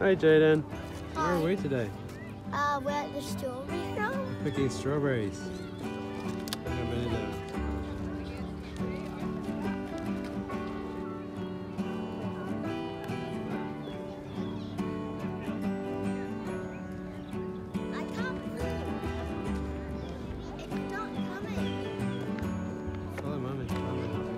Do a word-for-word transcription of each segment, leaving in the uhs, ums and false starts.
Hi Jaden. Hi. Where are we today? Uh, we're at the strawberry farm. We're picking strawberries. How many there? I can't move. It's not coming. Follow Mummy. Follow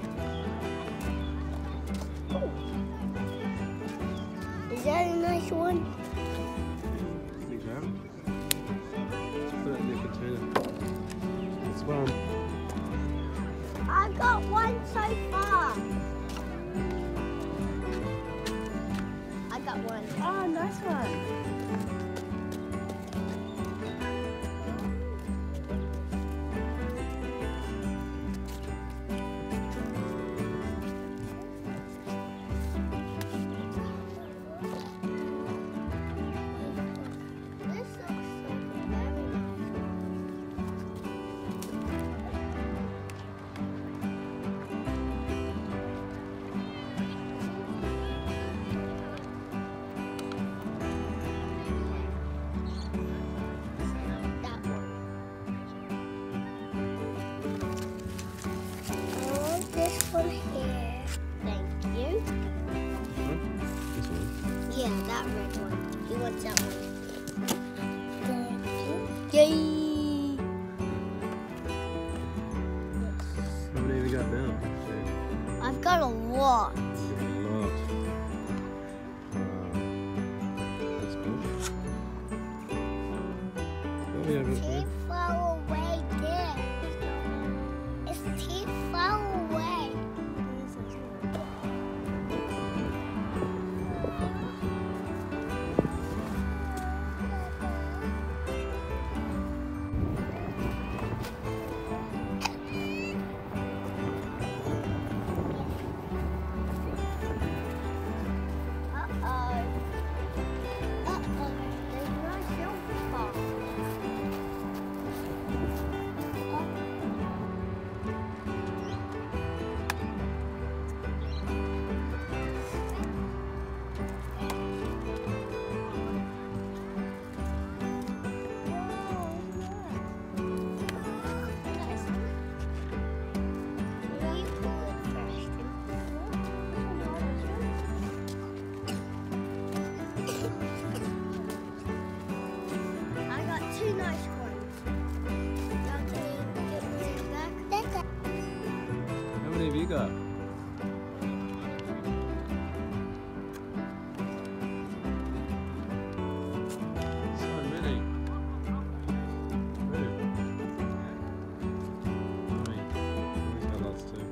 Is that a nice one? Can you grab it? Put it in the container. This one. I got one so far. I got one. Oh, nice one. This looks like a very nice one. That one. Oh, this one here. Thank you. Huh? This one. Yeah, that red one. He wants that one. Thank you. Yay! How many have you got now? I've got a lot. A lot. Wow. That's good. Oh, we have it. Too far away there. It's too far away. Uh-oh. Uh-oh. There's no silver spot. I got two nice ones. Y'all can get me back. How many have you got? So many. Really? Mummy. Mummy's got lots too.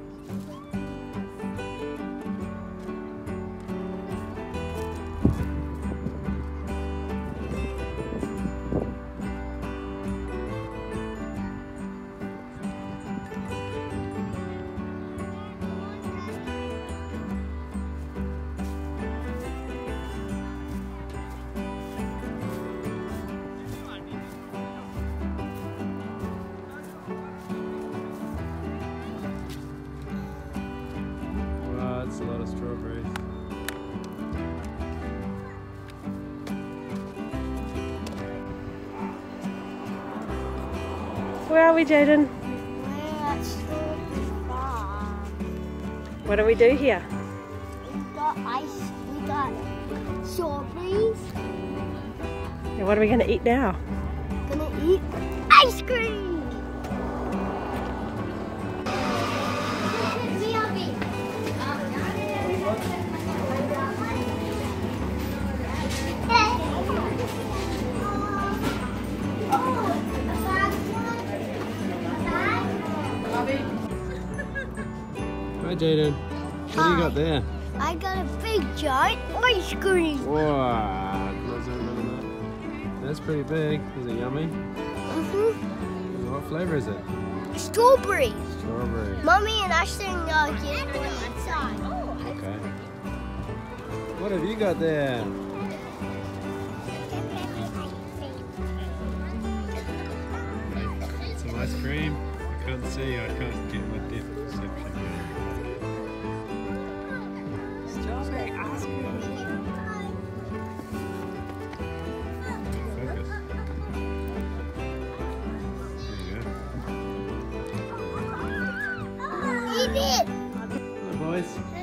Wow, that's a lot of strawberries. Where are we, Jaden? We're at Strawberry Farm. What do we do here? We got ice. We got strawberries. And what are we going to eat now? Gonna eat ice cream. Hi Jaden. What do you got there? I got a big giant ice cream. Wow. Can I zoom in on that? That's pretty big. Is it yummy? Mm-hmm. What flavour is it? Strawberries. Strawberry. Mommy and Ashton are getting one inside. Okay. What have you got there? Some ice cream. I can't see. I can't get my depth perception. Strawberry ice cream. boys. Say